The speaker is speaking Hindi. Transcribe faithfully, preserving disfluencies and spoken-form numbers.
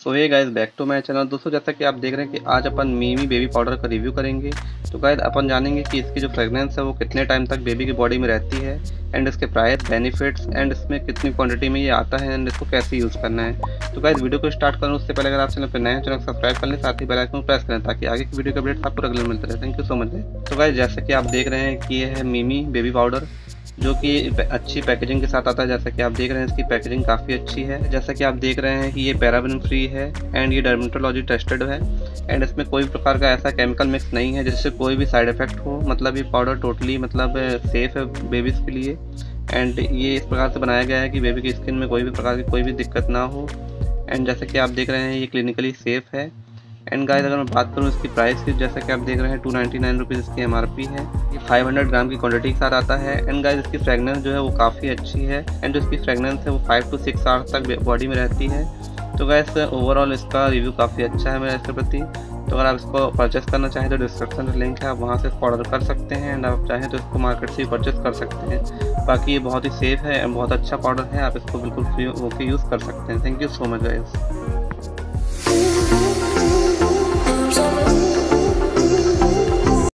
सो ये guys back to my channel. दोस्तों जैसा कि आप देख रहे हैं कि आज अपन मिमी बेबी पाउडर का रिव्यू करेंगे। तो गाइस अपन जानेंगे कि इसकी जो फ्रेगनेंस है वो कितने टाइम तक बेबी की बॉडी में रहती है, एंड इसके प्राइस, बेनिफिट्स, एंड इसमें कितनी क्वांटिटी में ये आता है, एंड इसको कैसे यूज़ करना है। तो गाइस वीडियो को स्टार्ट करूँ उससे पहले अगर आप चैनल पर नए हैं चैनल को सब्सक्राइब कर लें, साथ ही बेल आइकन को प्रेस करें ताकि आगे की वीडियो के अपडेट्स आपको रेगुलर मिलते रहे। Thank you so much. तो गाइस जैसा कि आप देख रहे हैं कि ये है मिमी बेबी पाउडर, जो कि अच्छी पैकेजिंग के साथ आता है। जैसा कि आप देख रहे हैं इसकी पैकेजिंग काफ़ी अच्छी है। जैसा कि आप देख रहे हैं कि ये पैराबेन फ्री है एंड ये डर्मेटोलॉजी टेस्टेड है, एंड इसमें कोई प्रकार का ऐसा केमिकल मिक्स नहीं है जिससे कोई भी साइड इफेक्ट हो। मतलब ये पाउडर टोटली मतलब सेफ़ है बेबीज़ के लिए, एंड ये इस प्रकार से बनाया गया है कि बेबी की स्किन में कोई भी प्रकार की कोई भी दिक्कत ना हो। एंड जैसे कि आप देख रहे हैं ये क्लिनिकली सेफ़ है। एंड गाइस अगर मैं बात करूँ इसकी प्राइस की, जैसा कि आप देख रहे हैं टू नाइन्टी नाइन रुपीज़ इसकी एम आर पी है। ये फाइव हंड्रेड ग्राम की क्वांटिटी के साथ आता है। एंड गाइस इसकी फ्रेगनेंस जो है वो काफ़ी अच्छी है, एंड जो इसकी फ्रेगनेंस है वो फाइव टू सिक्स आवर्स तक बॉडी में रहती है। तो गाइस ओवरऑल इसका रिव्यू काफ़ी अच्छा है मेरे इसके प्रति। तो अगर आप इसको परचेस करना चाहें तो डिस्क्रिप्शन में लिंक है, आप वहाँ से इसको ऑर्डर कर सकते हैं, एंड आप चाहें तो इसको मार्केट से भी परचेस कर सकते हैं। बाकी ये बहुत ही सेफ़ है, बहुत अच्छा पाउडर है, आप इसको बिल्कुल फ्री होकर यूज़ कर सकते हैं। Thank you so much guys.